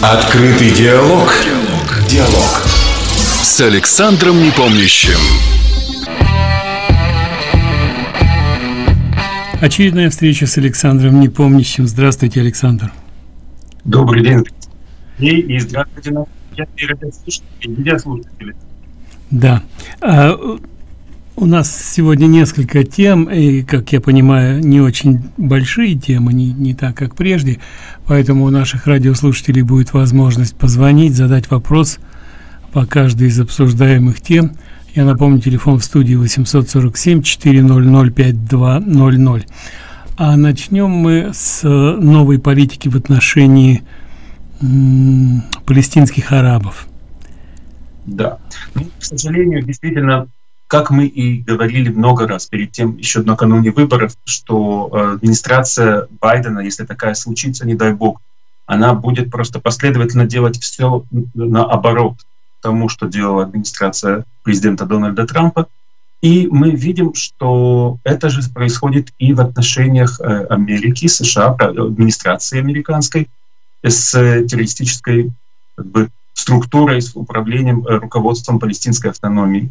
Открытый диалог. Диалог с Александром Непомнящим. Очередная встреча с Александром Непомнящим. Здравствуйте, Александр. Добрый день. И здравствуйте, радиослушатели. Да. У нас сегодня несколько тем, и, как я понимаю, не очень большие темы, не так, как прежде, поэтому у наших радиослушателей будет возможность позвонить, задать вопрос по каждой из обсуждаемых тем. Я напомню, телефон в студии 847-400-5200. А начнем мы с новой политики в отношении палестинских арабов. Да. К сожалению, действительно, как мы и говорили много раз перед тем, еще накануне выборов, что администрация Байдена, если такая случится, не дай бог, она будет просто последовательно делать все наоборот тому, что делала администрация президента Дональда Трампа. И мы видим, что это же происходит и в отношениях Америки, США, администрации американской, с террористической структурой, с управлением, руководством палестинской автономии.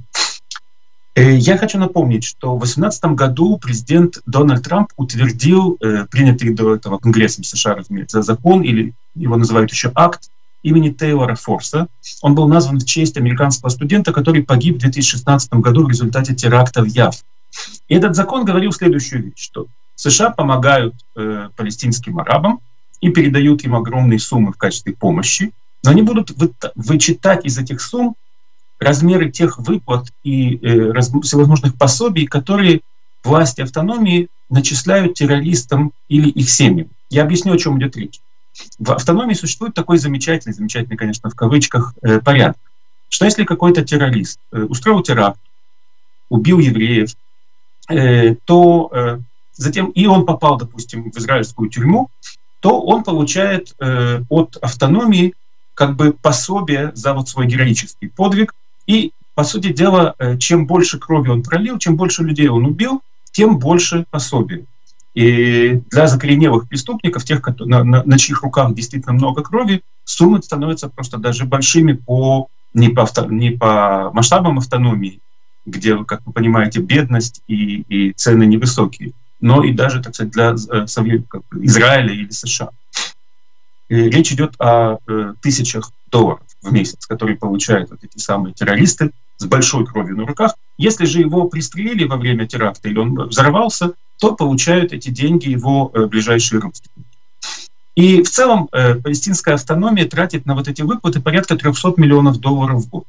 Я хочу напомнить, что в 2018 году президент Дональд Трамп утвердил принятый до этого Конгрессом США, разумеется, закон, или его называют еще акт, имени Тейлора Форса. Он был назван в честь американского студента, который погиб в 2016 году в результате теракта в Яффе. И этот закон говорил следующую вещь, что США помогают палестинским арабам и передают им огромные суммы в качестве помощи, но они будут вычитать из этих сумм размеры тех выплат и всевозможных пособий, которые власти автономии начисляют террористам или их семьям. Я объясню, о чем идет речь. В автономии существует такой замечательный, конечно, в кавычках, порядок, что если какой-то террорист устроил теракт, убил евреев, то затем и он попал, допустим, в израильскую тюрьму, то он получает от автономии как бы пособие за вот свой героический подвиг. И, по сути дела, чем больше крови он пролил, чем больше людей он убил, тем больше пособия. И для закоренелых преступников, тех, на чьих руках действительно много крови, суммы становятся просто даже большими не по масштабам автономии, где, как вы понимаете, бедность и цены невысокие, но и даже, так сказать, для Израиля или США. И речь идет о тысячах долларов в месяц, которые получают вот эти самые террористы с большой кровью на руках. Если же его пристрелили во время теракта или он взорвался, то получают эти деньги его ближайшие родственники. И в целом палестинская автономия тратит на вот эти выплаты порядка $300 миллионов в год.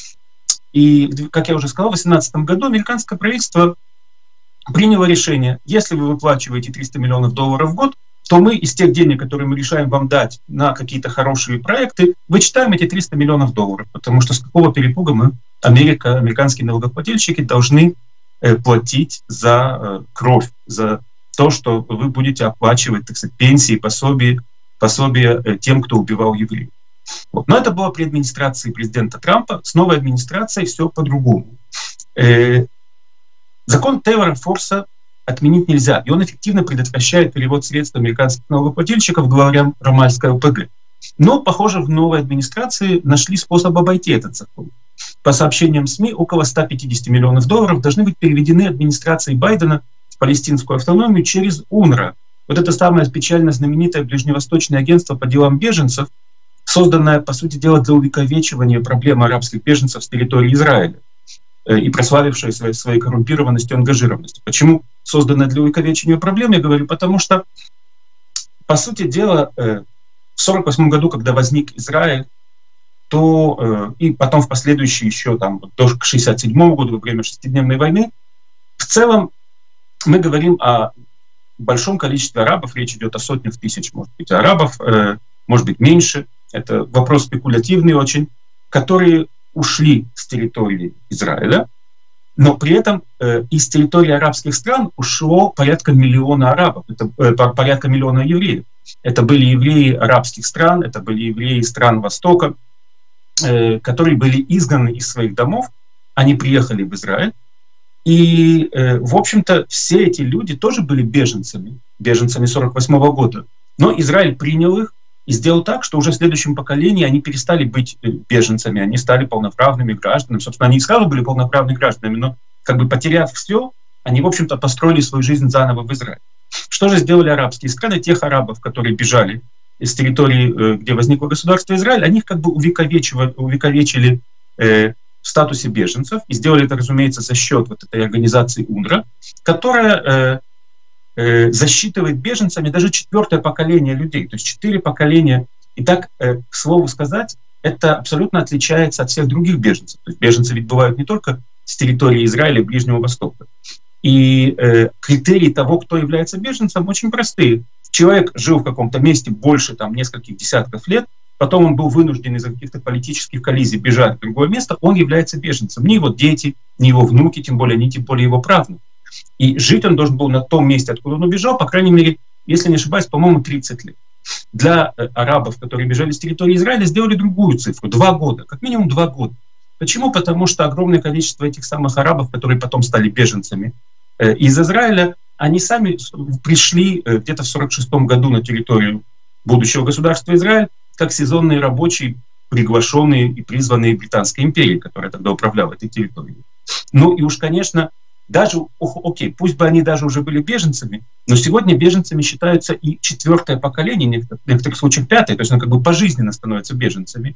И, как я уже сказал, в 2018 году американское правительство приняло решение: если вы выплачиваете $300 миллионов в год, то мы из тех денег, которые мы решаем вам дать на какие-то хорошие проекты, вычитаем эти $300 миллионов, потому что с какого перепуга американские налогоплательщики должны платить за кровь, за то, что вы будете оплачивать, так сказать, пенсии, пособия тем, кто убивал евреев. Вот. Но это было при администрации президента Трампа. С новой администрацией все по-другому. Закон Тейлора Форса отменить нельзя, и он эффективно предотвращает перевод средств американских налогоплательщиков главарям Рамальской ОПГ. Но, похоже, в новой администрации нашли способ обойти этот закон. По сообщениям СМИ, около $150 миллионов должны быть переведены администрацией Байдена в палестинскую автономию через УНРВА. Вот это самое печально знаменитое ближневосточное агентство по делам беженцев, созданное, по сути дела, для увековечивания проблемы арабских беженцев с территории Израиля и прославившая своей коррумпированностью и ангажированностью. Почему созданная для увековечения проблемы, я говорю, потому что, по сути дела, в 1948 году, когда возник Израиль, то и потом в последующие еще до 1967 года, во время шестидневной войны, в целом мы говорим о большом количестве арабов, речь идет о сотнях тысяч, может быть, арабов, может быть, меньше, это вопрос спекулятивный очень, которые ушли с территории Израиля, но при этом из территории арабских стран ушло порядка миллиона арабов, это порядка миллиона евреев. Это были евреи арабских стран, это были евреи стран Востока, которые были изгнаны из своих домов, они приехали в Израиль, и, в общем-то, все эти люди тоже были беженцами 1948 года. Но Израиль принял их, и сделал так, что уже в следующем поколении они перестали быть беженцами, они стали полноправными гражданами. Собственно, они и сразу были полноправными гражданами, но как бы потеряв все, они, в общем-то, построили свою жизнь заново в Израиле. Что же сделали арабские страны? Тех арабов, которые бежали из территории, где возникло государство Израиль, они их как бы увековечили в статусе беженцев, и сделали это, разумеется, за счет вот этой организации УНРВА, которая засчитывает беженцами даже 4-е поколение людей, то есть 4 поколения. И так, к слову сказать, это абсолютно отличается от всех других беженцев. То есть беженцы ведь бывают не только с территории Израиля и Ближнего Востока. И критерии того, кто является беженцем, очень простые. Человек жил в каком-то месте больше нескольких десятков лет, потом он был вынужден из-за каких-то политических коллизий бежать в другое место, он является беженцем. Не его дети, не его внуки, тем более его правнуки. И жить он должен был на том месте, откуда он убежал, по крайней мере, если не ошибаюсь, по-моему, 30 лет. Для арабов, которые бежали с территории Израиля, сделали другую цифру — 2 года, как минимум 2 года. Почему? Потому что огромное количество этих самых арабов, которые потом стали беженцами из Израиля, они сами пришли где-то в 1946 году на территорию будущего государства Израиль как сезонные рабочие, приглашенные и призванные Британской империей, которая тогда управляла этой территорией. Ну и уж, конечно, даже, пусть бы они даже уже были беженцами, но сегодня беженцами считаются и 4-е поколение, в некоторых случаях 5-е, то есть они как бы пожизненно становятся беженцами.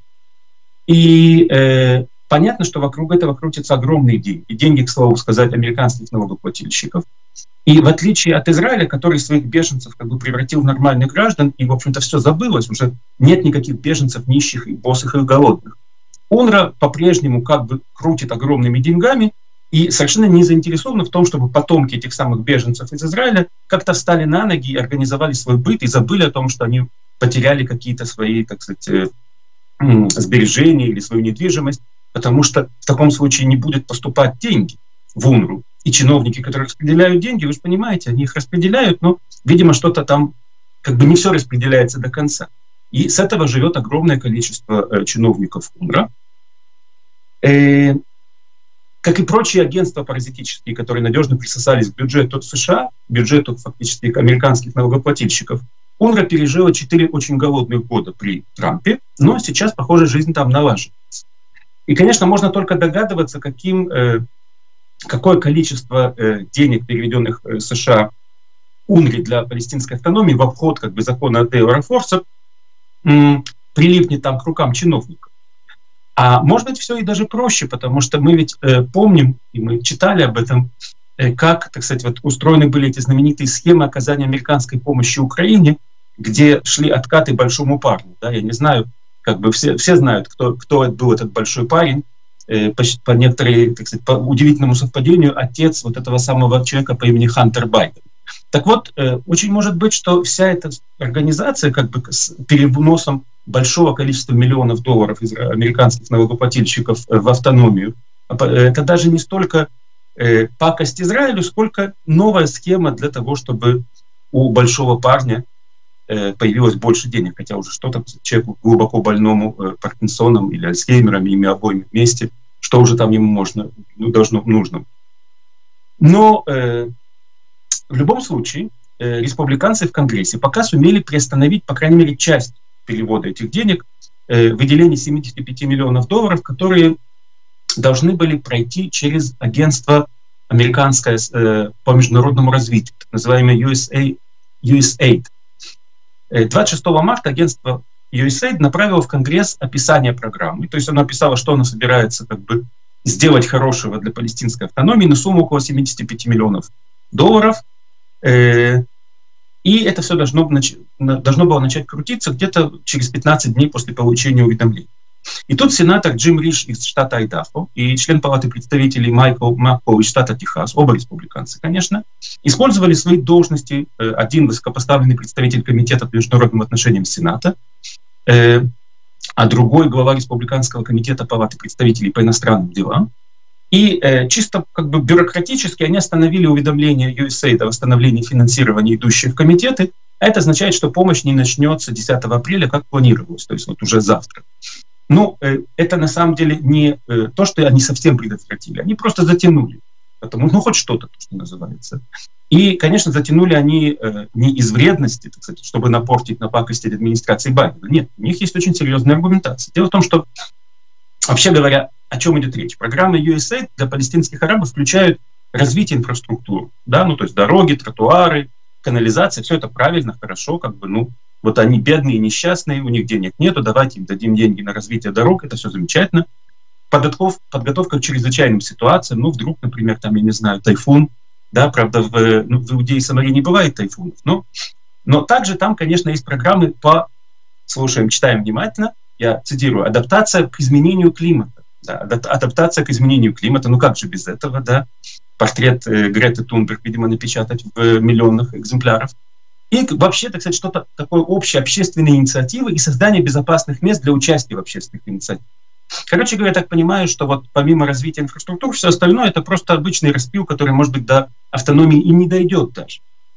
И понятно, что вокруг этого крутятся огромные деньги. И деньги, к слову сказать, американских налогоплательщиков. И в отличие от Израиля, который своих беженцев как бы превратил в нормальных граждан, и, в общем-то, все забылось, уже нет никаких беженцев нищих, и босых, и голодных. УНРВА по-прежнему как бы крутит огромными деньгами и совершенно не заинтересованы в том, чтобы потомки этих самых беженцев из Израиля как-то встали на ноги и организовали свой быт, и забыли о том, что они потеряли какие-то свои, так сказать, сбережения или свою недвижимость, потому что в таком случае не будет поступать деньги в УНРВА. И чиновники, которые распределяют деньги, вы же понимаете, они их распределяют, но, видимо, что-то там как бы не все распределяется до конца. И с этого живет огромное количество чиновников УНРВА. Как и прочие агентства паразитические, которые надежно присосались к бюджету США, бюджету фактически американских налогоплательщиков, УНРВА пережила 4 очень голодных года при Трампе, но сейчас, похоже, жизнь там налаживается. И, конечно, можно только догадываться, какое количество денег, переведенных США УНРВА для палестинской автономии в обход как бы закона Тейлора Форса, прилипнет там к рукам чиновников. А может быть, все и даже проще, потому что мы ведь помним, и мы читали об этом, как, так сказать, вот устроены были эти знаменитые схемы оказания американской помощи Украине, где шли откаты большому парню. Да? Я не знаю, как бы все знают, кто был этот большой парень. По некоторой, так сказать, по удивительному совпадению, отец вот этого самого человека по имени Хантер Байден. Так вот, очень может быть, что вся эта организация как бы с переносом большого количества миллионов долларов из американских налогоплательщиков в автономию, это даже не столько пакость Израилю, сколько новая схема для того, чтобы у большого парня появилось больше денег, хотя уже что-то человеку глубоко больному Паркинсоном или Альцгеймером, ими обоими вместе, что уже там ему нужно. Но в любом случае республиканцы в Конгрессе пока сумели приостановить, по крайней мере, часть перевода этих денег, выделение 75 миллионов долларов, которые должны были пройти через агентство американское по международному развитию, так называемое USAID. 26 марта агентство USAID направило в Конгресс описание программы. То есть оно описало, что оно собирается как бы сделать хорошего для палестинской автономии на сумму около 75 миллионов долларов. И это все должно было начать крутиться где-то через 15 дней после получения уведомлений. И тут сенатор Джим Риш из штата Айдахо и член Палаты представителей Майкл Маккол из штата Техас, оба республиканцы, конечно, использовали свои должности, один высокопоставленный представитель Комитета по международным отношениям Сената, а другой глава Республиканского комитета Палаты представителей по иностранным делам. И чисто как бы бюрократически они остановили уведомление USAID о восстановлении финансирования, идущие в комитеты, а это означает, что помощь не начнется 10 апреля, как планировалось, то есть вот уже завтра. Ну, это на самом деле не то, что они совсем предотвратили, они просто затянули. Потому, хоть что-то, что называется. И, конечно, затянули они не из вредности, так сказать, чтобы напакостить администрации Байдена. Нет, у них есть очень серьезная аргументация. Дело в том, что, вообще говоря, о чем идет речь? Программы USAID для палестинских арабов включают развитие инфраструктуры, да, ну, то есть дороги, тротуары, канализация, все это правильно, хорошо, как бы, ну, вот они бедные, несчастные, у них денег нету, давайте им дадим деньги на развитие дорог, это все замечательно. Подготовка к чрезвычайным ситуациям, ну, вдруг, например, там, я не знаю, тайфун, да, правда, в Иудее и Самарии не бывает тайфунов, но также там, конечно, есть программы слушаем, читаем внимательно, я цитирую, адаптация к изменению климата. Да, адаптация к изменению климата, ну как же без этого, да? Портрет Греты Тунберг, видимо, напечатать в миллионах экземпляров. И вообще, так сказать, что-то такое общее, общественные инициативы и создание безопасных мест для участия в общественных инициативах. Короче говоря, я так понимаю, что вот помимо развития инфраструктуры, все остальное это просто обычный распил, который, может быть, до автономии и не дойдет даже.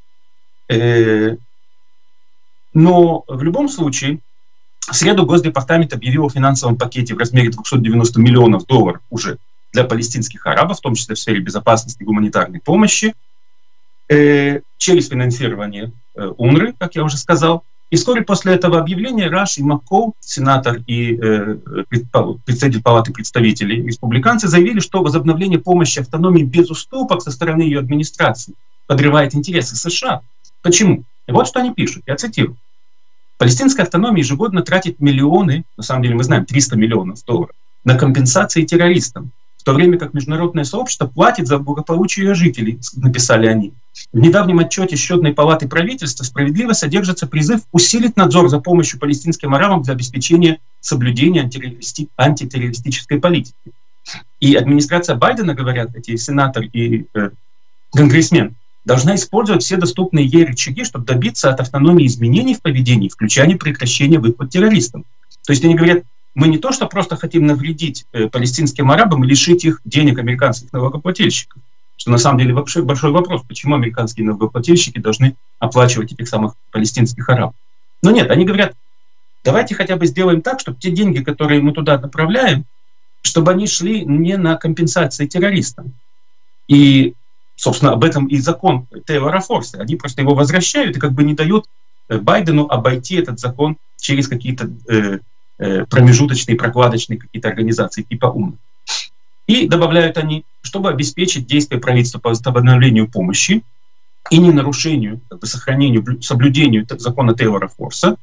Но в любом случае, в среду Госдепартамент объявил о финансовом пакете в размере $290 миллионов уже для палестинских арабов, в том числе в сфере безопасности и гуманитарной помощи, через финансирование УНРWA, как я уже сказал. И вскоре после этого объявления Раши Маккоу, сенатор и председатель Палаты представителей, республиканцы, заявили, что возобновление помощи автономии без уступок со стороны ее администрации подрывает интересы США. Почему? И вот что они пишут, я цитирую. Палестинская автономия ежегодно тратит миллионы, на самом деле мы знаем, $300 миллионов, на компенсации террористам, в то время как международное сообщество платит за благополучие ее жителей, написали они. В недавнем отчете Счетной палаты правительства справедливо содержится призыв усилить надзор за помощью палестинским арабам для обеспечения соблюдения антитеррористической политики. И администрация Байдена, говорят эти сенатор и конгрессмен, должна использовать все доступные ей рычаги, чтобы добиться от автономии изменений в поведении, включая прекращение выплат террористам. То есть они говорят, мы не то, что просто хотим навредить палестинским арабам и лишить их денег американских налогоплательщиков, что на самом деле вообще большой вопрос, почему американские налогоплательщики должны оплачивать этих самых палестинских арабов. Но нет, они говорят, давайте хотя бы сделаем так, чтобы те деньги, которые мы туда направляем, чтобы они шли не на компенсации террористам. И собственно, об этом и закон Тейлора Форса. Они просто его возвращают и как бы не дают Байдену обойти этот закон через какие-то промежуточные, прокладочные какие-то организации типа УНРWA. И добавляют они, чтобы обеспечить действия правительства по восстановлению помощи и не нарушению, как бы сохранению, соблюдению закона Тейлора Форса,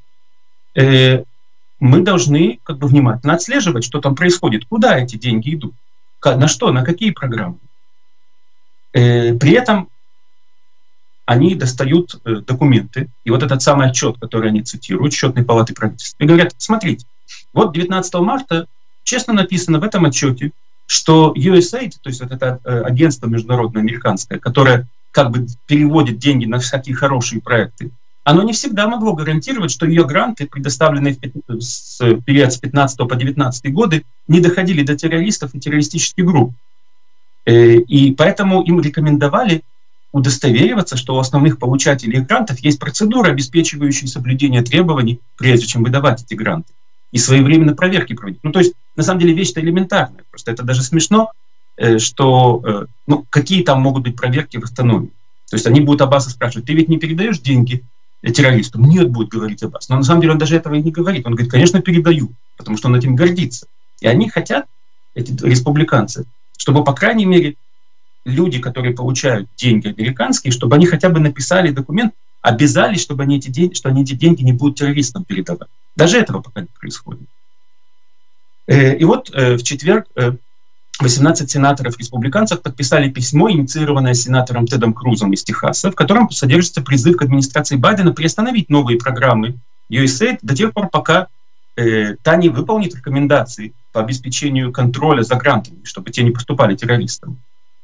мы должны как бы внимательно отслеживать, что там происходит, куда эти деньги идут, на что, на какие программы. При этом они достают документы, и вот этот самый отчет, который они цитируют, Счетной палаты правительства, и говорят, смотрите, вот 19 марта честно написано в этом отчете, что USAID, то есть вот это агентство международное американское, которое как бы переводит деньги на всякие хорошие проекты, оно не всегда могло гарантировать, что ее гранты, предоставленные в период с 15 по 19 годы, не доходили до террористов и террористических групп. И поэтому им рекомендовали удостовериваться, что у основных получателей грантов есть процедура, обеспечивающая соблюдение требований, прежде чем выдавать эти гранты, и своевременно проверки проводить. Ну, то есть, на самом деле, вещь-то элементарная. Просто это даже смешно, что, какие там могут быть проверки в автономии. То есть они будут Аббаса спрашивать, ты ведь не передаешь деньги террористу? Нет, будет говорить Аббас. Но на самом деле он даже этого и не говорит. Он говорит, конечно, передаю, потому что он этим гордится. И они хотят, эти республиканцы, чтобы, по крайней мере, люди, которые получают деньги американские, чтобы они хотя бы написали документ, обязались, чтобы они эти деньги не будут террористам передавать. Даже этого пока не происходит. И вот в четверг 18 сенаторов-республиканцев подписали письмо, инициированное сенатором Тедом Крузом из Техаса, в котором содержится призыв к администрации Байдена приостановить новые программы USAID до тех пор, пока та не выполнит рекомендации по обеспечению контроля за грантами, чтобы те не поступали террористам.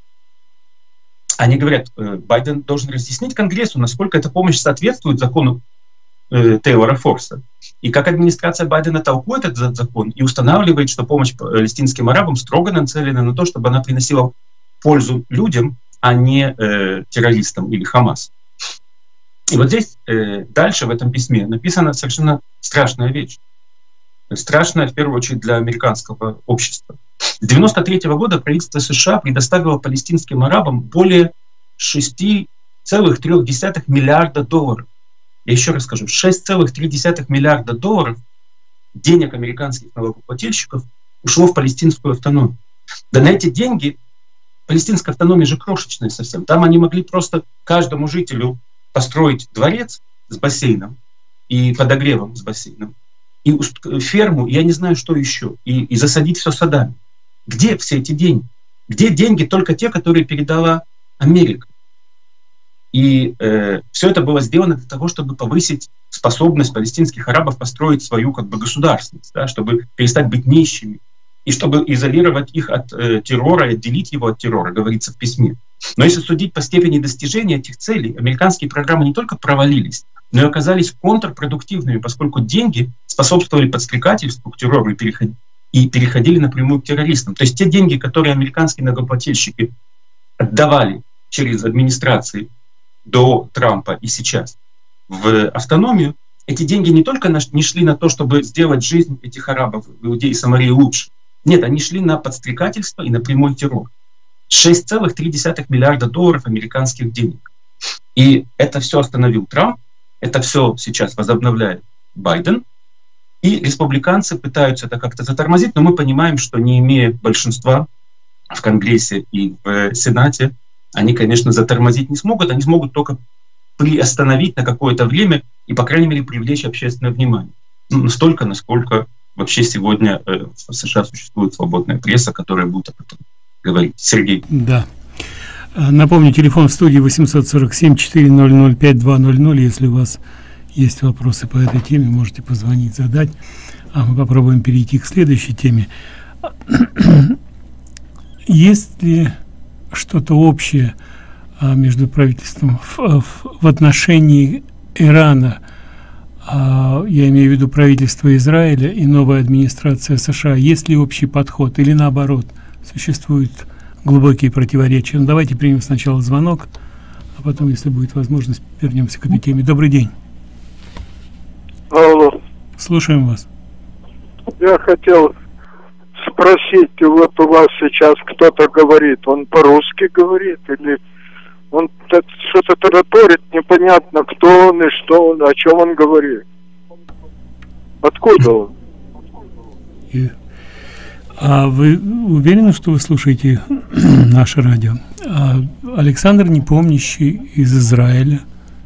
Они говорят, Байден должен разъяснить Конгрессу, насколько эта помощь соответствует закону Тейлора Форса, и как администрация Байдена толкует этот закон и устанавливает, что помощь палестинским арабам строго нацелена на то, чтобы она приносила пользу людям, а не террористам или Хамас. И вот здесь дальше в этом письме написана совершенно страшная вещь. Страшная, в первую очередь, для американского общества. С 1993 года правительство США предоставило палестинским арабам более 6,5 6,3 миллиарда долларов. Я еще раз скажу, 6,3 миллиарда долларов денег американских налогоплательщиков ушло в палестинскую автономию. Да на эти деньги палестинская автономия же крошечная совсем. Там они могли просто каждому жителю построить дворец с бассейном и подогревом с бассейном, и ферму, я не знаю, что еще, и засадить все садами. Где все эти деньги? Где деньги только те, которые передала Америка? И все это было сделано для того, чтобы повысить способность палестинских арабов построить свою государственность, да, чтобы перестать быть нищими, и чтобы изолировать их от террора, и отделить его от террора, говорится в письме. Но если судить по степени достижения этих целей, американские программы не только провалились, но и оказались контрпродуктивными, поскольку деньги способствовали подстрекательству к террору и переходили напрямую к террористам. То есть те деньги, которые американские налогоплательщики отдавали через администрации до Трампа и сейчас в автономию, эти деньги не только не шли на то, чтобы сделать жизнь этих арабов, иудеев и Самарии лучше. Нет, они шли на подстрекательство и на прямой террор. 6,3 миллиарда долларов американских денег. И это все остановил Трамп, это все сейчас возобновляет Байден. И республиканцы пытаются это как-то затормозить, но мы понимаем, что не имея большинства в Конгрессе и в Сенате, они, конечно, затормозить не смогут, они смогут только приостановить на какое-то время и, по крайней мере, привлечь общественное внимание. Настолько, насколько вообще сегодня в США существует свободная пресса, которая будет об этом говорить. Сергей. Да. Напомню, телефон в студии 847-400-5200. Если у вас есть вопросы по этой теме, можете позвонить, задать. А мы попробуем перейти к следующей теме. Есть ли что-то общее между правительством в отношении Ирана? Я имею в виду правительство Израиля и новая администрация США. Есть ли общий подход или наоборот существуют глубокие противоречия? Давайте примем сначала звонок, а потом, если будет возможность, вернемся к этой теме. Добрый день. Алло. Слушаем вас. Я хотел спросить, вот у вас сейчас кто-то говорит, он по-русски говорит или он что-то тараторит, непонятно, кто он и что он, о чем он говорит. Откуда он? А вы уверены, что вы слушаете наше радио? Александр Непомнящий из Израиля.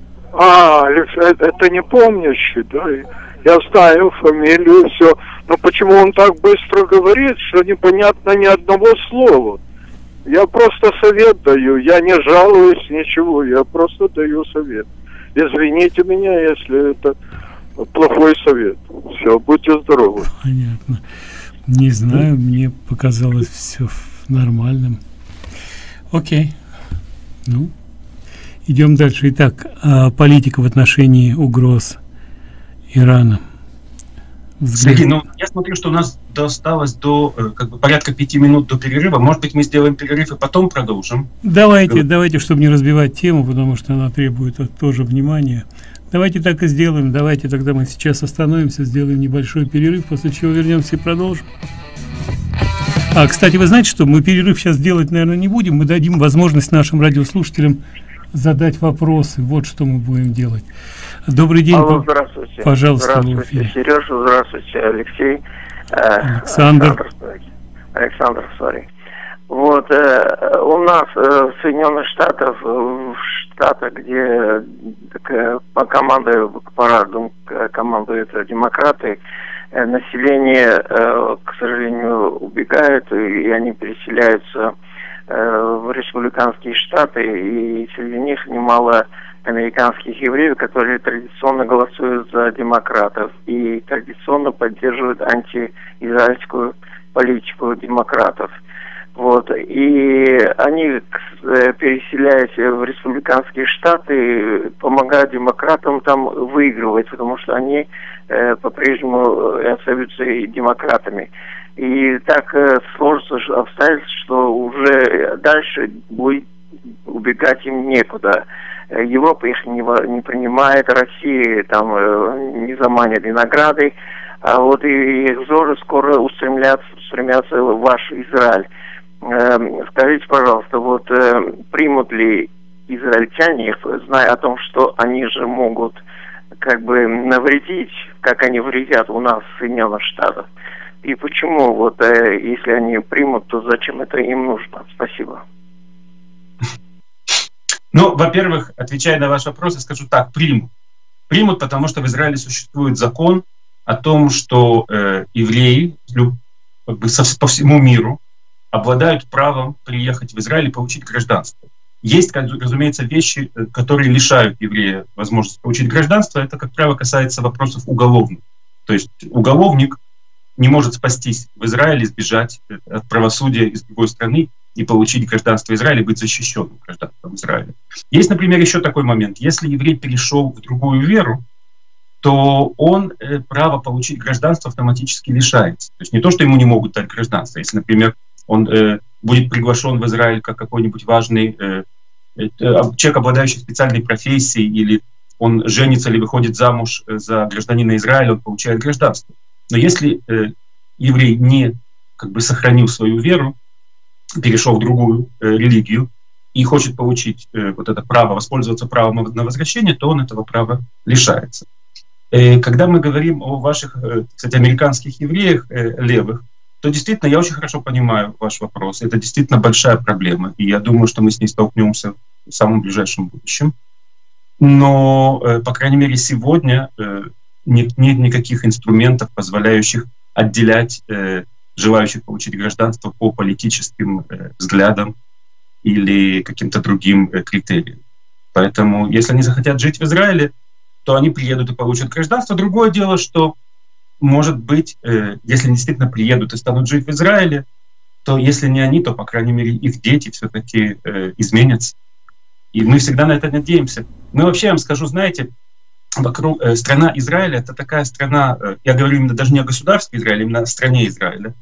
Это Непомнящий, да? Я знаю фамилию, все. Но почему он так быстро говорит, что непонятно ни одного слова? Я просто совет даю, я не жалуюсь, ничего, я просто даю совет. Извините меня, если это плохой совет. Все, будьте здоровы. Понятно. Не знаю, мне показалось все нормальным. Окей. Ну, идем дальше. Итак, политика в отношении угроз Ирана. Сергей, я смотрю, что у нас осталось до порядка 5 минут до перерыва. Может быть, мы сделаем перерыв и потом продолжим? Давайте, чтобы не разбивать тему, потому что она требует тоже внимания. Давайте так и сделаем. Давайте тогда мы сейчас остановимся, сделаем небольшой перерыв, после чего вернемся и продолжим. Кстати, вы знаете, что мы перерыв сейчас делать, наверное, не будем. Мы дадим возможность нашим радиослушателям задать вопросы. Вот что мы будем делать. Добрый день. Алло, здравствуйте. Пожалуйста, здравствуйте, Сережа, здравствуйте, Алексей. Александр. Вот, у нас в Соединенных Штатах, в штатах, где командуют демократы, население, к сожалению, убегает, и они переселяются в республиканские штаты, и среди них немало американских евреев, которые традиционно голосуют за демократов и традиционно поддерживают антиизраильскую политику демократов. Вот. И они, переселяясь в республиканские штаты, помогают демократам там выигрывать, потому что они по-прежнему остаются и демократами. И так сложится обстоятельства, что уже дальше будет убегать им некуда. Европа их не принимает, Россия там не заманит виноградой, а вот и их взоры скоро устремятся в ваш Израиль. Скажите, пожалуйста, вот примут ли израильтяне, зная о том, что они же могут как бы навредить, как они вредят у нас в Соединенных Штатах. И почему, вот, если они примут, то зачем это им нужно? Спасибо. Ну, во-первых, отвечая на ваш вопрос, я скажу так: примут. Примут, потому что в Израиле существует закон о том, что евреи как бы по всему миру обладают правом приехать в Израиль и получить гражданство. Есть, разумеется, вещи, которые лишают еврея возможности получить гражданство. Это, как правило, касается вопросов уголовных. То есть уголовник не может спастись в Израиле, сбежать от правосудия из другой страны и получить гражданство Израиля, быть защищенным гражданством Израиля. Есть, например, еще такой момент. Если еврей перешел в другую веру, то он право получить гражданство автоматически лишается. То есть не то, что ему не могут дать гражданство. Если, например, он будет приглашен в Израиль как какой-нибудь важный человек, обладающий специальной профессией, или он женится или выходит замуж за гражданина Израиля, он получает гражданство. Но если еврей не как бы сохранил свою веру, перешел в другую религию и хочет получить вот это право, воспользоваться правом на возвращение, то он этого права лишается. Когда мы говорим о ваших, кстати, американских евреях левых, то действительно я очень хорошо понимаю ваш вопрос. Это действительно большая проблема, и я думаю, что мы с ней столкнемся в самом ближайшем будущем. Но, по крайней мере, сегодня нет никаких инструментов, позволяющих отделять желающих получить гражданство по политическим взглядам или каким-то другим критериям. Поэтому, если они захотят жить в Израиле, то они приедут и получат гражданство. Другое дело, что, может быть, если они действительно приедут и станут жить в Израиле, то если не они, то, по крайней мере, их дети все-таки изменятся. И мы всегда на это надеемся. Мы вообще, я вам скажу, знаете, вокруг страна Израиля — это такая страна, я говорю именно даже не о государстве Израиля, именно о стране Израиля.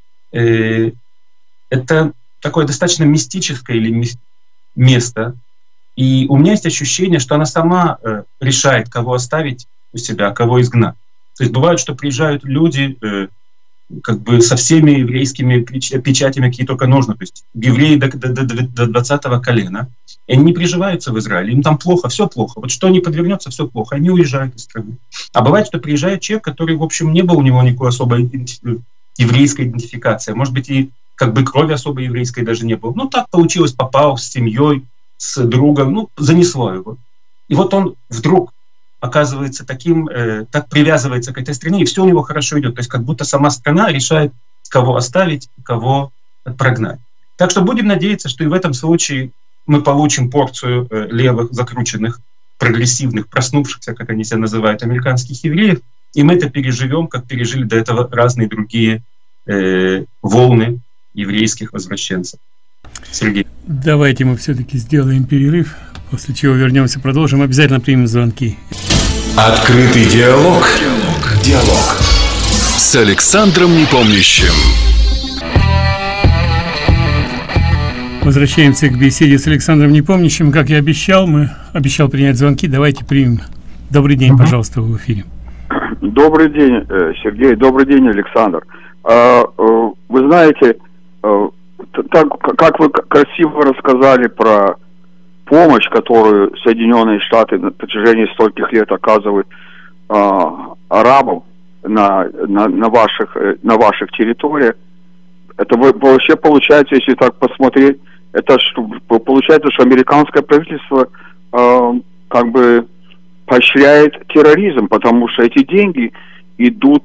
Это такое достаточно мистическое место. И у меня есть ощущение, что она сама решает, кого оставить у себя, а кого изгнать. То есть бывает, что приезжают люди как бы со всеми еврейскими печатями, какие только нужно. То есть евреи до 20-го колена. И они не приживаются в Израиле, им там плохо, все плохо. Вот что не подвернется, все плохо, они уезжают из страны. А бывает, что приезжает человек, который, в общем, не был у него никакой особой еврейской идентификации. Может быть, и как бы крови особо еврейской даже не было. Ну, так получилось, попал с семьей, с другом, ну, занесло его. И вот он вдруг оказывается таким, так привязывается к этой стране, и все у него хорошо идет. То есть как будто сама страна решает, кого оставить, кого прогнать. Так что будем надеяться, что и в этом случае мы получим порцию левых, закрученных, прогрессивных, проснувшихся, как они себя называют, американских евреев, и мы это переживем, как пережили до этого разные другие волны еврейских возвращенцев. Сергей. Давайте мы все-таки сделаем перерыв, после чего вернемся, продолжим. Обязательно примем звонки. Открытый диалог. Диалог с Александром Непомнящим. Возвращаемся к беседе с Александром Непомнящим. Как я обещал принять звонки. Давайте примем. Добрый день, пожалуйста, вы в эфире. Добрый день, Сергей. Добрый день, Александр. Вы знаете, как вы красиво рассказали про помощь, которую Соединенные Штаты на протяжении стольких лет оказывают арабам на ваших территориях. Это вообще получается, если так посмотреть, это получается, что американское правительство как бы поощряет терроризм, потому что эти деньги идут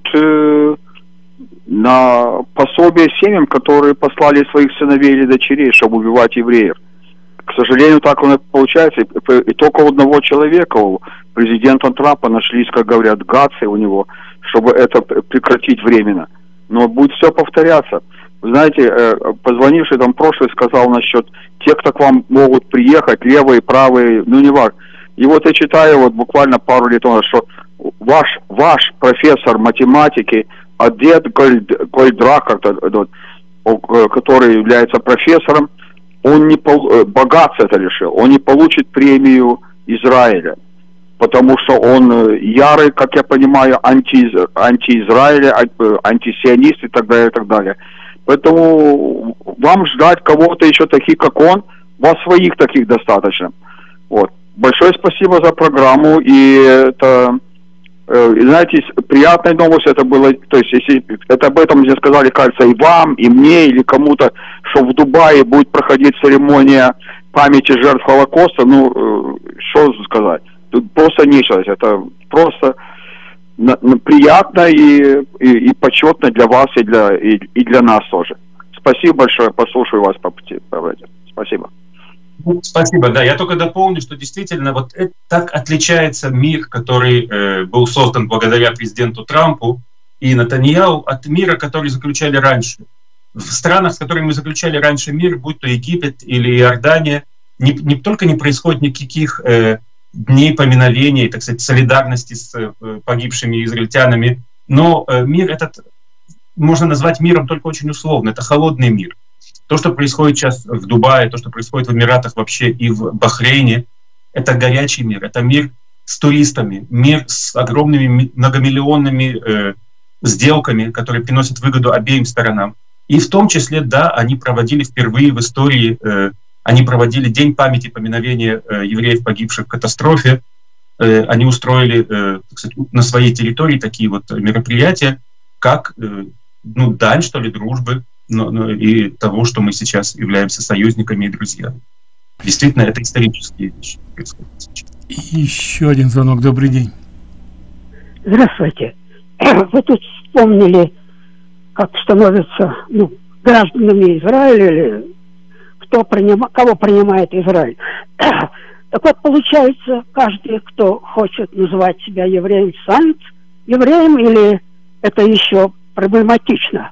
на пособие семьям, которые послали своих сыновей или дочерей, чтобы убивать евреев. К сожалению, так оно получается. И только у одного человека, у президента Трампа, нашлись, как говорят, гадцы у него, чтобы это прекратить временно. Но будет все повторяться. Вы знаете, позвонивший там прошлый сказал насчет тех, кто к вам могут приехать, левые, правые, ну не важно. И вот я читаю вот буквально пару лет назад, что ваш профессор математики Адет Гольдрах, который является профессором, он не богатство это решил, он не получит премию Израиля, потому что он ярый, как я понимаю, антиизраиля, антисионист и так далее, и так далее. Поэтому вам ждать кого-то еще таких, как он, у вас своих таких достаточно. Вот. Большое спасибо за программу, и это, знаете, приятной новостью это было, то есть, если это об этом мне сказали, кажется, и вам, и мне, или кому-то, что в Дубае будет проходить церемония памяти жертв Холокоста, ну, что сказать, тут просто нечего, это просто приятно и почетно для вас, и для нас тоже. Спасибо большое, послушаю вас по пути. Спасибо. Спасибо, да. Я только дополню, что действительно вот так отличается мир, который был создан благодаря президенту Трампу и Нетаньяху, от мира, который заключали раньше. В странах, с которыми мы заключали раньше мир, будь то Египет или Иордания, не только не происходит никаких дней поминовений, так сказать, солидарности с погибшими израильтянами, но мир этот можно назвать миром только очень условно. Это холодный мир. То, что происходит сейчас в Дубае, то, что происходит в Эмиратах вообще и в Бахрейне, это горячий мир, это мир с туристами, мир с огромными многомиллионными сделками, которые приносят выгоду обеим сторонам. И в том числе, да, они проводили впервые в истории, они проводили День памяти поминовения евреев, погибших в катастрофе. Они устроили, так сказать, на своей территории такие вот мероприятия, как дань, что ли, дружбы, и того, что мы сейчас являемся союзниками и друзьями. Действительно, это исторические вещи происходят сейчас. И еще один звонок. Добрый день. Здравствуйте. Вы тут вспомнили, как становятся гражданами Израиля, или кого принимает Израиль. Так вот, получается, каждый, кто хочет называть себя евреем, станет евреем, или это еще проблематично?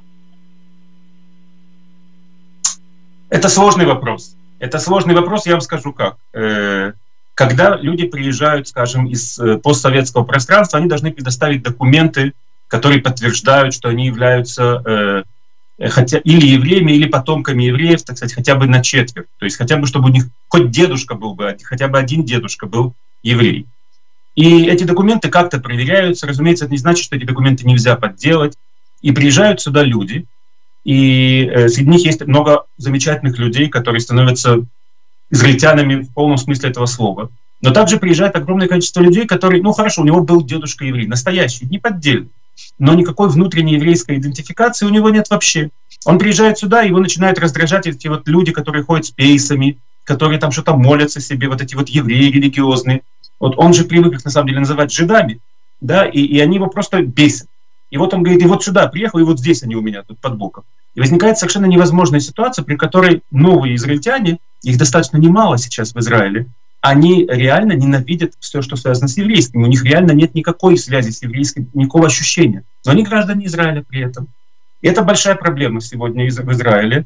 Это сложный вопрос. Это сложный вопрос, я вам скажу как. Когда люди приезжают, скажем, из постсоветского пространства, они должны предоставить документы, которые подтверждают, что они являются или евреями, или потомками евреев, так сказать, хотя бы на четверть. То есть хотя бы, чтобы у них хоть дедушка был бы, хотя бы один дедушка был еврей. И эти документы как-то проверяются. Разумеется, это не значит, что эти документы нельзя подделать. И приезжают сюда люди, и среди них есть много замечательных людей, которые становятся израильтянами в полном смысле этого слова. Но также приезжает огромное количество людей, которые, хорошо, у него был дедушка еврей, настоящий, не поддельный, но никакой внутренней еврейской идентификации у него нет вообще. Он приезжает сюда, его начинают раздражать эти вот люди, которые ходят с пейсами, которые там что-то молятся себе, вот эти вот евреи религиозные. Вот он же привык их на самом деле называть жидами, да, и они его просто бесят. И вот он говорит, и вот сюда приехал, и вот здесь они у меня тут под боком. И возникает совершенно невозможная ситуация, при которой новые израильтяне, их достаточно немало сейчас в Израиле, они реально ненавидят все, что связано с еврейским. У них реально нет никакой связи с еврейским, никакого ощущения. Но они граждане Израиля при этом. И это большая проблема сегодня в Израиле.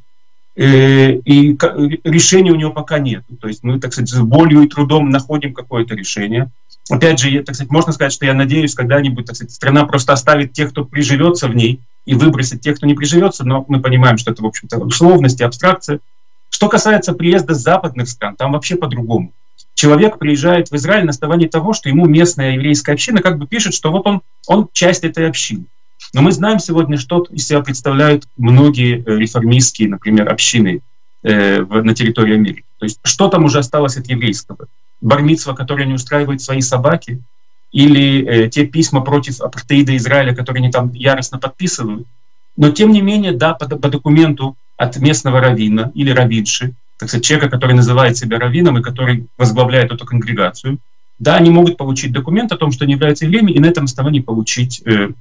И решения у него пока нет. То есть мы, так сказать, с болью и трудом находим какое-то решение. Опять же, так сказать, можно сказать, что я надеюсь, когда-нибудь, так сказать, страна просто оставит тех, кто приживется в ней, и выбросит тех, кто не приживется, но мы понимаем, что это, в общем-то, условность и абстракция. Что касается приезда с западных стран, там вообще по-другому. Человек приезжает в Израиль на основании того, что ему местная еврейская община как бы пишет, что вот он часть этой общины. Но мы знаем сегодня, что из себя представляют многие реформистские, например, общины на территории Америки. То есть что там уже осталось от еврейского? Бар-мицва, которые они устраивают свои собаки, или те письма против апартеида Израиля, которые они там яростно подписывают. Но тем не менее, да, по документу от местного раввина или раввинши, так сказать, человека, который называет себя раввином и который возглавляет эту конгрегацию, да, они могут получить документ о том, что они являются евреями, и на этом основании получить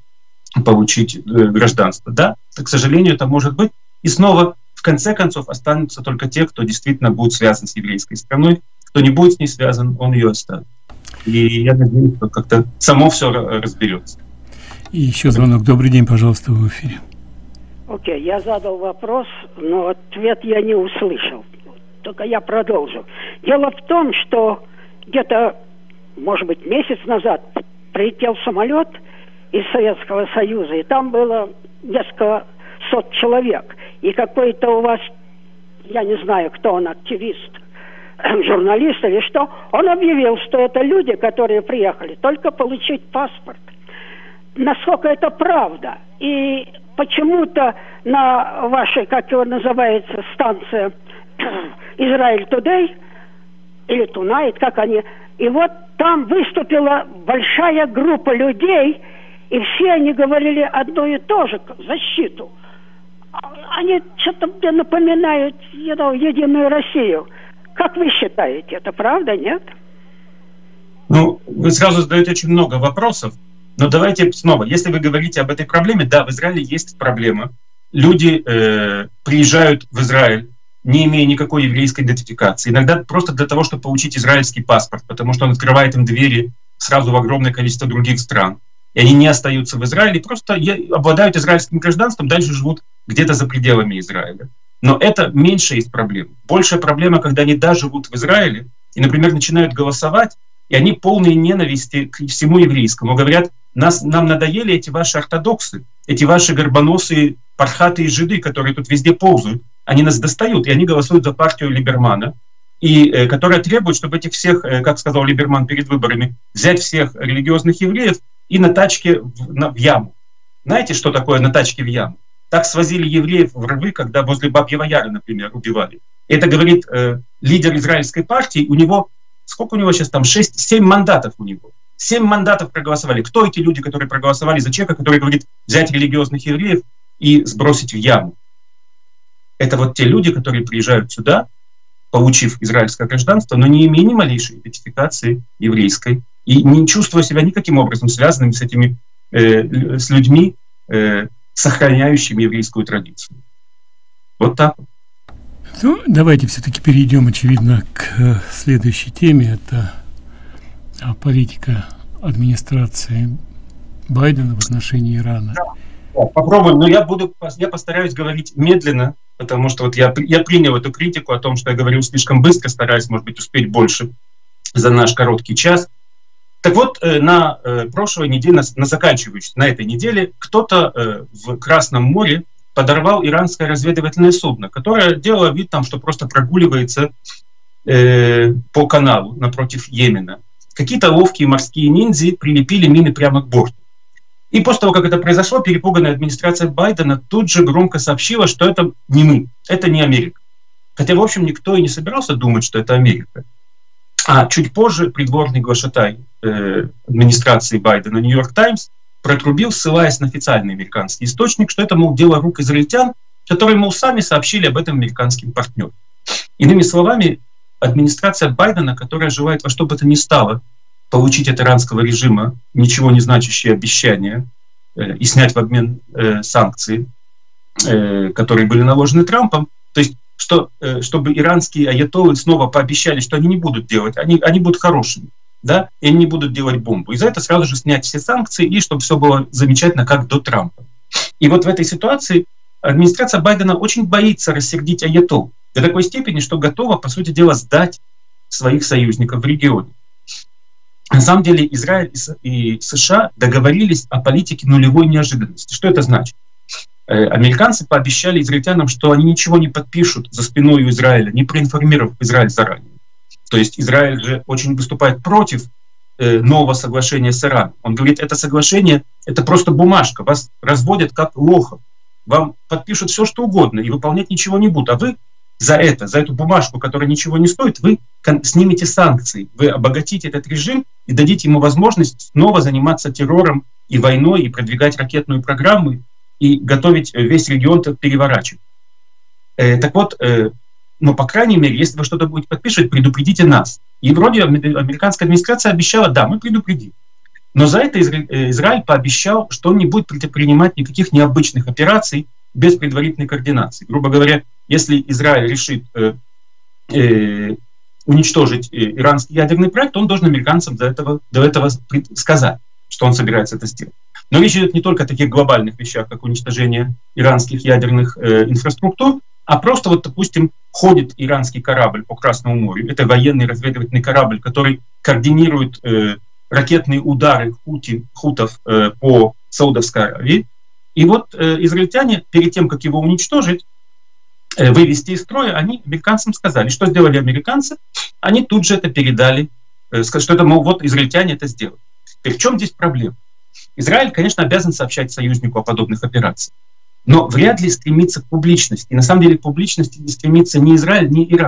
гражданство. Да, к сожалению, это может быть. И снова, в конце концов, останутся только те, кто действительно будет связан с еврейской страной. Кто не будет с ней связан, он ее оставит. И я надеюсь, что как-то само все разберется. И еще звонок. Добрый день, пожалуйста, в эфире. Окей, я задал вопрос, но ответ я не услышал. Только я продолжу. Дело в том, что где-то, может быть, месяц назад прилетел самолет из Советского Союза, и там было несколько сот человек. И какой-то у вас, я не знаю, кто он, активист, журналист или что, он объявил, что это люди, которые приехали только получить паспорт. Насколько это правда? И почему-то на вашей, как его называется, станции Израиль Тудей или Tonight, как они. И вот там выступила большая группа людей, и все они говорили одно и то же, защиту. Они что-то мне напоминают Единую Россию. Как вы считаете, это правда, нет? Ну, вы сразу задаете очень много вопросов, но давайте снова, если вы говорите об этой проблеме, да, в Израиле есть проблема. Люди приезжают в Израиль, не имея никакой еврейской идентификации, иногда просто для того, чтобы получить израильский паспорт, потому что он открывает им двери сразу в огромное количество других стран. И они не остаются в Израиле, просто обладают израильским гражданством, дальше живут где-то за пределами Израиля. Но это меньшая из проблем. Большая проблема, когда они даже живут в Израиле и, например, начинают голосовать, и они полные ненависти к всему еврейскому. Говорят, нам надоели эти ваши ортодоксы, эти ваши горбоносые пархатые жиды, которые тут везде ползают. Они нас достают, и они голосуют за партию Либермана, и которая требует, чтобы этих всех, как сказал Либерман перед выборами, взять всех религиозных евреев и на тачке в яму. Знаете, что такое на тачке в яму? Так свозили евреев в рвы, когда возле Бабьего Яра, например, убивали. Это говорит лидер израильской партии, у него, сколько у него сейчас там, 7 мандатов у него. 7 мандатов проголосовали. Кто эти люди, которые проголосовали за человека, который говорит взять религиозных евреев и сбросить в яму? Это вот те люди, которые приезжают сюда, получив израильское гражданство, но не имея ни малейшей идентификации еврейской и не чувствуя себя никаким образом связанными с этими с людьми, сохраняющими еврейскую традицию. Вот так. Ну, давайте все-таки перейдем, очевидно, к следующей теме. Это политика администрации Байдена в отношении Ирана. Да, попробуем, но я постараюсь говорить медленно, потому что вот я принял эту критику о том, что я говорю слишком быстро, стараюсь, может быть, успеть больше за наш короткий час. Так вот, на прошлой неделе, на заканчивающей, на этой неделе, кто-то в Красном море подорвал иранское разведывательное судно, которое делало вид там, что просто прогуливается по каналу напротив Йемена. Какие-то ловкие морские ниндзя прилепили мины прямо к борту. И после того, как это произошло, перепуганная администрация Байдена тут же громко сообщила, что это не мы, это не Америка. Хотя, в общем, никто и не собирался думать, что это Америка. А чуть позже придворный глашатай администрации Байдена, Нью-Йорк Таймс, протрубил, ссылаясь на официальный американский источник, что это, мол, дело рук израильтян, которые, мол, сами сообщили об этом американским партнерам. Иными словами, администрация Байдена, которая желает во что бы то ни стало получить от иранского режима ничего не значащие обещания и снять в обмен санкции, которые были наложены Трампом, то есть чтобы иранские аятоллы снова пообещали, что они не будут делать, они будут хорошими, да, и они не будут делать бомбу. И за это сразу же снять все санкции, и чтобы все было замечательно, как до Трампа. И вот в этой ситуации администрация Байдена очень боится рассердить аятолл до такой степени, что готова, по сути дела, сдать своих союзников в регионе. На самом деле Израиль и США договорились о политике нулевой неожиданности. Что это значит? Американцы пообещали израильтянам, что они ничего не подпишут за спиной у Израиля, не проинформировав Израиль заранее. То есть Израиль же очень выступает против нового соглашения с Ираном. Он говорит, это соглашение — это просто бумажка, вас разводят как лохов, вам подпишут все, что угодно, и выполнять ничего не будут. А вы за эту бумажку, которая ничего не стоит, вы снимете санкции, вы обогатите этот режим и дадите ему возможность снова заниматься террором и войной, и продвигать ракетную программу, и готовить весь регион переворачивать. Так вот, но, по крайней мере, если вы что-то будете подписывать, предупредите нас. И вроде американская администрация обещала, да, мы предупредим. Но за это Израиль пообещал, что он не будет предпринимать никаких необычных операций без предварительной координации. Грубо говоря, если Израиль решит уничтожить иранский ядерный проект, он должен американцам до этого сказать, что он собирается это сделать. Но речь идет не только о таких глобальных вещах, как уничтожение иранских ядерных инфраструктур, а просто, вот, допустим, ходит иранский корабль по Красному морю. Это военный разведывательный корабль, который координирует ракетные удары хутов по Саудовской Аравии. И вот израильтяне, перед тем, как его уничтожить, вывести из строя, они американцам сказали. Что сделали американцы? Они тут же это передали, что это, мол, вот израильтяне это сделали. И в чем здесь проблема? Израиль, конечно, обязан сообщать союзнику о подобных операциях, но вряд ли стремится к публичности. И на самом деле к публичности не стремится ни Израиль, ни Иран.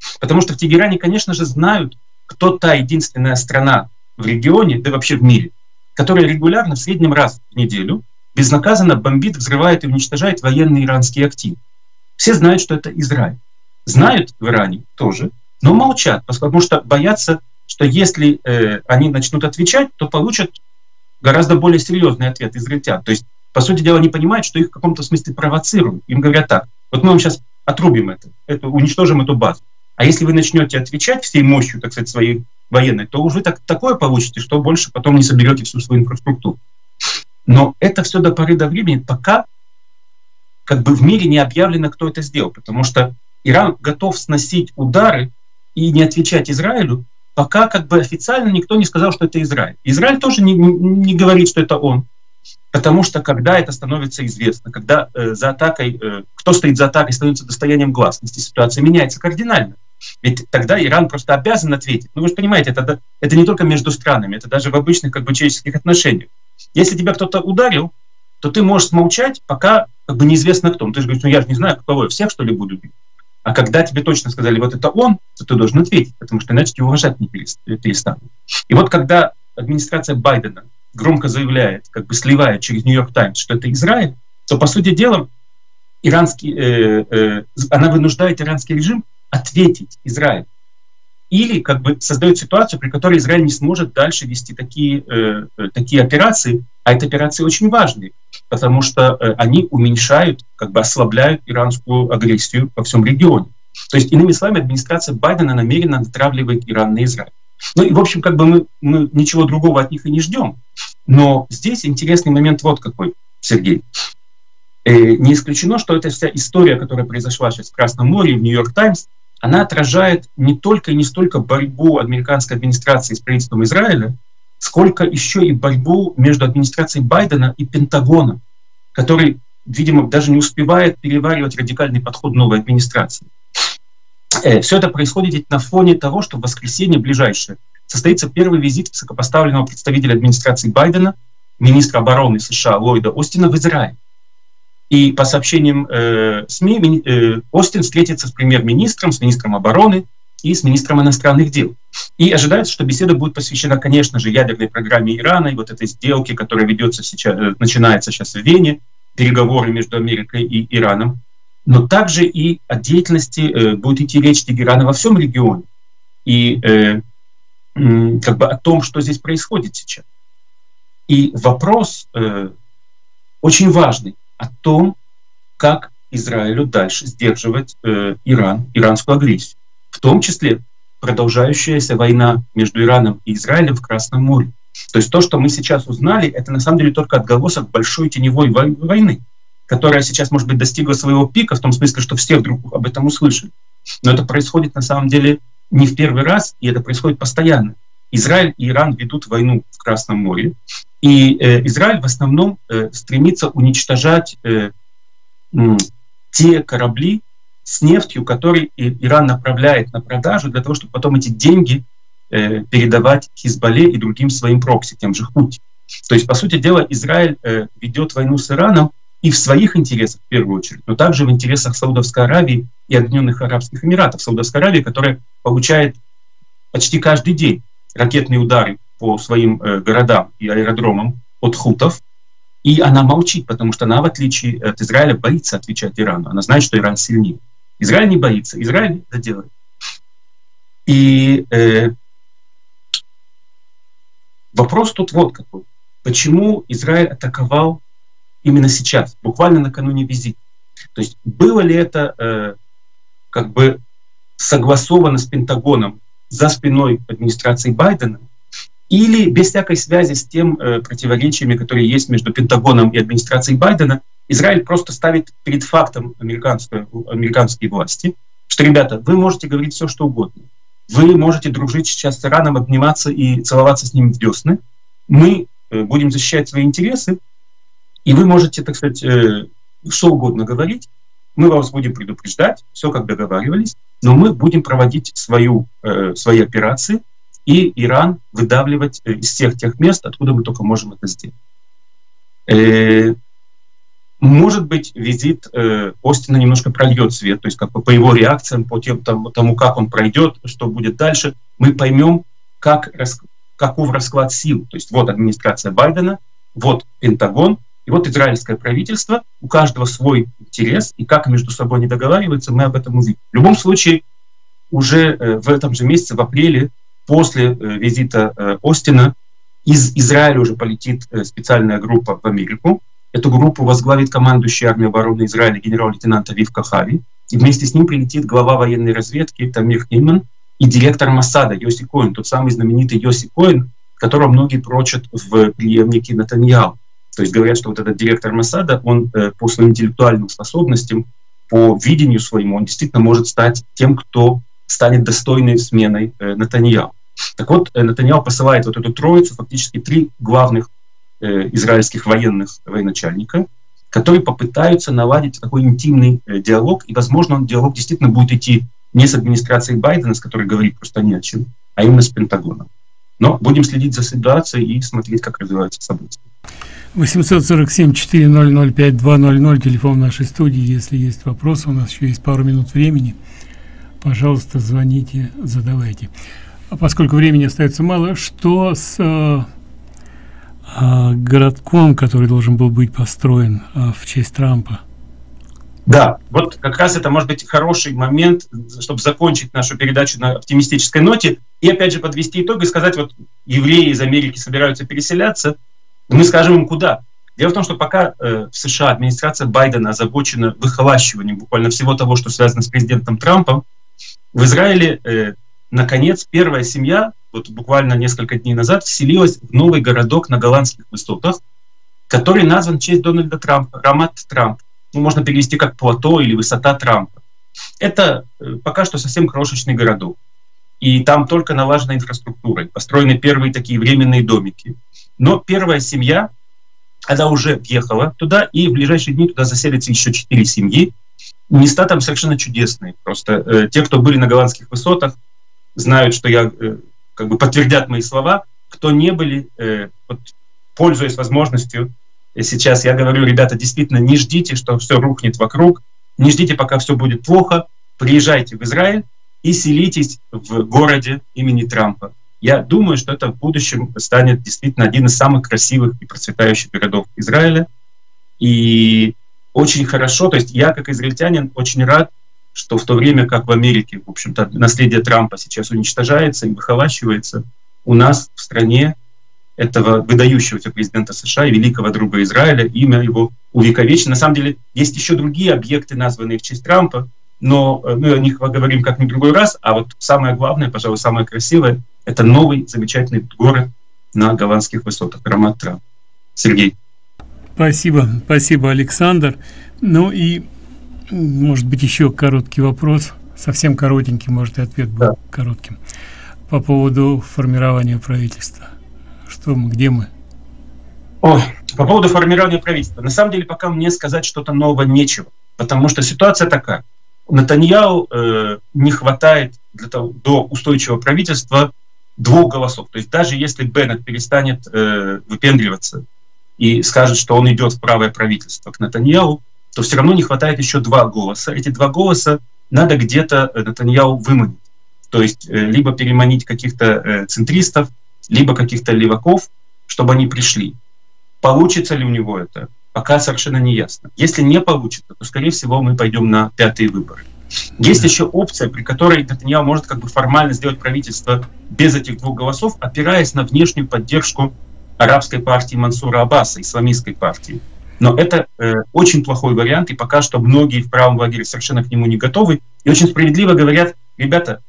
Потому что в Тегеране, конечно же, знают, кто та единственная страна в регионе, да вообще в мире, которая регулярно, в среднем раз в неделю, безнаказанно бомбит, взрывает и уничтожает военные иранские активы. Все знают, что это Израиль. Знают в Иране тоже, но молчат, потому что боятся, что если они начнут отвечать, то получат гораздо более серьезный ответ, израильтян. То есть, по сути дела, они понимают, что их в каком-то смысле провоцируют. Им говорят так: вот мы вам сейчас отрубим уничтожим эту базу. А если вы начнете отвечать всей мощью, так сказать, своей военной, то уже такое получите, что больше потом не соберете всю свою инфраструктуру. Но это все до поры до времени, пока как бы в мире не объявлено, кто это сделал. Потому что Иран готов сносить удары и не отвечать Израилю, пока как бы официально никто не сказал, что это Израиль. Израиль тоже не говорит, что это он. Потому что когда это становится известно, когда за атакой, кто стоит за атакой, становится достоянием гласности, ситуация меняется кардинально. Ведь тогда Иран просто обязан ответить. Ну вы же понимаете, это не только между странами, это даже в обычных как бы человеческих отношениях. Если тебя кто-то ударил, то ты можешь смолчать, пока как бы неизвестно кто. Ты же говоришь: ну я же не знаю, кого я всех, что ли, буду бить. А когда тебе точно сказали, вот это он, то ты должен ответить, потому что иначе тебя уважать не перестанут. И вот когда администрация Байдена громко заявляет, как бы сливает через Нью-Йорк Таймс, что это Израиль, то, по сути дела, она вынуждает иранский режим ответить Израилю. Или как бы создает ситуацию, при которой Израиль не сможет дальше вести такие операции, а эти операции очень важные, потому что они уменьшают, как бы ослабляют иранскую агрессию во всем регионе. То есть, иными словами, администрация Байдена намеренно натравливает Иран на Израиль. Ну и, в общем, как бы мы ничего другого от них и не ждем. Но здесь интересный момент вот какой, Сергей. Не исключено, что эта вся история, которая произошла сейчас в Красном море, в Нью-Йорк Таймс, она отражает не только и не столько борьбу американской администрации с правительством Израиля, сколько еще и борьбу между администрацией Байдена и Пентагоном, который, видимо, даже не успевает переваривать радикальный подход новой администрации. Все это происходит ведь на фоне того, что в воскресенье ближайшее состоится первый визит высокопоставленного представителя администрации Байдена, министра обороны США Ллойда Остина, в Израиль. И по сообщениям СМИ, Остин встретится с премьер-министром, с министром обороны и с министром иностранных дел. И ожидается, что беседа будет посвящена, конечно же, ядерной программе Ирана и вот этой сделке, которая начинается сейчас в Вене, переговоры между Америкой и Ираном. Но также и о деятельности будет идти речь Тегерана во всем регионе. И как бы о том, что здесь происходит сейчас. И вопрос очень важный о том, как Израилю дальше сдерживать иранскую агрессию. В том числе продолжающаяся война между Ираном и Израилем в Красном море. То есть то, что мы сейчас узнали, это на самом деле только отголосок большой теневой войны, которая сейчас, может быть, достигла своего пика, в том смысле, что все вдруг об этом услышали. Но это происходит на самом деле не в первый раз, и это происходит постоянно. Израиль и Иран ведут войну в Красном море, и Израиль в основном стремится уничтожать те корабли с нефтью, которые Иран направляет на продажу для того, чтобы потом эти деньги передавать Хизбалле и другим своим прокси, тем же Хути. То есть, по сути дела, Израиль ведет войну с Ираном и в своих интересах, в первую очередь, но также в интересах Саудовской Аравии и Объединенных Арабских Эмиратов. Саудовская Аравия, которая получает почти каждый день ракетные удары по своим городам и аэродромам от хутов, и она молчит, потому что она, в отличие от Израиля, боится отвечать Ирану. Она знает, что Иран сильнее. Израиль не боится, Израиль это делает. И вопрос тут вот какой. Почему Израиль атаковал именно сейчас, буквально накануне визита? То есть было ли это как бы согласовано с Пентагоном за спиной администрации Байдена, или без всякой связи с тем противоречиями, которые есть между Пентагоном и администрацией Байдена, Израиль просто ставит перед фактом американские власти, что, ребята, вы можете говорить все, что угодно. Вы можете дружить сейчас с Ираном, обниматься и целоваться с ним в десны. Мы будем защищать свои интересы, и вы можете, так сказать, что угодно говорить. Мы вас будем предупреждать, все как договаривались, но мы будем проводить свои операции, и Иран выдавливать из всех тех мест, откуда мы только можем это сделать. Может быть, визит Остина немножко прольет свет, то есть как бы по его реакциям, по тому, как он пройдет, что будет дальше, мы поймем, каков расклад сил. То есть вот администрация Байдена, вот Пентагон, и вот израильское правительство, у каждого свой интерес, и как между собой не договариваются, мы об этом увидим. В любом случае, уже в этом же месяце, в апреле, после визита Остина, из Израиля уже полетит специальная группа в Америку. Эту группу возглавит командующий армией обороны Израиля генерал-лейтенант Авив Кахави. И вместе с ним прилетит глава военной разведки Тамир Хейман и директор Моссада Йоси Коэн, тот самый знаменитый Йоси Коэн, которого многие прочат в преемнике Нетаньяху. То есть говорят, что вот этот директор Моссада, он по своим интеллектуальным способностям, по видению своему, он действительно может стать тем, кто станет достойной сменой Нетаньяху. Так вот, Нетаньяху посылает вот эту троицу, фактически 3 главных израильских военачальника, которые попытаются наладить такой интимный диалог, и, возможно, диалог действительно будет идти не с администрацией Байдена, с которой говорить просто не о чем, а именно с Пентагоном. Но будем следить за ситуацией и смотреть, как развиваются события. 847-400-5200, телефон нашей студии. Если есть вопросы, у нас еще есть пару минут времени. Пожалуйста, звоните, задавайте. А поскольку времени остается мало, что с городком, который должен был быть построен в честь Трампа? Да, вот как раз это может быть хороший момент, чтобы закончить нашу передачу на оптимистической ноте и опять же подвести итог и сказать, вот евреи из Америки собираются переселяться, мы скажем им куда. Дело в том, что пока в США администрация Байдена озабочена выхолащиванием буквально всего того, что связано с президентом Трампом, в Израиле наконец первая семья, вот буквально несколько дней назад, вселилась в новый городок на голландских высотах, который назван в честь Дональда Трампа, Рамат Трамп. Ну, можно перевести как плато или высота Трампа. Это пока что совсем крошечный городок. И там только налажена инфраструктура. Построены первые такие временные домики. Но первая семья, она уже въехала туда, и в ближайшие дни туда заселятся еще 4 семьи. Места там совершенно чудесные. Просто те, кто были на голландских высотах, знают, что я как бы подтвердят мои слова. Кто не были, вот, пользуясь возможностью, сейчас я говорю, ребята, действительно, не ждите, что все рухнет вокруг, не ждите, пока все будет плохо, приезжайте в Израиль и селитесь в городе имени Трампа. Я думаю, что это в будущем станет действительно один из самых красивых и процветающих городов Израиля. И очень хорошо, то есть я, как израильтянин, очень рад, что в то время, как в Америке, в общем-то, наследие Трампа сейчас уничтожается и выхолащивается, у нас в стране этого выдающегося президента США и великого друга Израиля, имя его увековечено. На самом деле есть еще другие объекты, названные в честь Трампа, но мы о них поговорим как-нибудь в другой раз. А вот самое главное, пожалуй, самое красивое, это новый замечательный город на голландских высотах, Рамат Трамп. Сергей. Спасибо, спасибо, Александр. Ну и, может быть, еще короткий вопрос, совсем коротенький, может, и ответ был коротким, по поводу формирования правительства. Что мы, где мы? Ой, по поводу формирования правительства. На самом деле, пока мне сказать что-то нового нечего, потому что ситуация такая. Нетаньяху не хватает до устойчивого правительства 2 голосов. То есть даже если Беннет перестанет выпендриваться и скажет, что он идет в правое правительство к Нетаньяху, то все равно не хватает еще 2 голоса. Эти 2 голоса надо где-то Нетаньяху выманить. То есть либо переманить каких-то центристов, либо каких-то леваков, чтобы они пришли. Получится ли у него это, пока совершенно не ясно. Если не получится, то, скорее всего, мы пойдем на 5-е выборы. Есть еще опция, при которой Нетаньяху может как бы формально сделать правительство без этих 2 голосов, опираясь на внешнюю поддержку арабской партии Мансура Аббаса, исламистской партии. Но это очень плохой вариант, и пока что многие в правом лагере совершенно к нему не готовы. И очень справедливо говорят, ребята,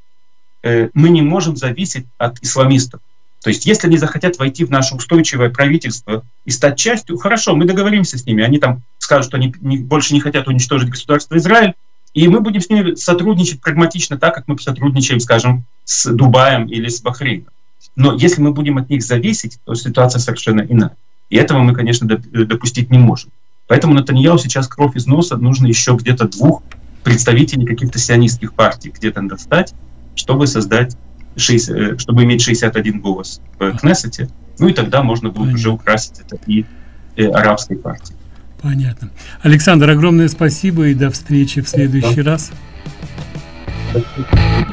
мы не можем зависеть от исламистов. То есть если они захотят войти в наше устойчивое правительство и стать частью, хорошо, мы договоримся с ними. Они там скажут, что они больше не хотят уничтожить государство Израиль, и мы будем с ними сотрудничать прагматично так, как мы сотрудничаем, скажем, с Дубаем или с Бахрейном. Но если мы будем от них зависеть, то ситуация совершенно иная. И этого мы, конечно, допустить не можем. Поэтому Нетаньяху сейчас кровь из носа, нужно еще где-то 2 представителей каких-то сионистских партий где-то достать, чтобы создать чтобы иметь 61 голос в Кнессете, ну и тогда можно будет уже украсить это и арабской партией. Понятно. Александр, огромное спасибо и до встречи в следующий раз.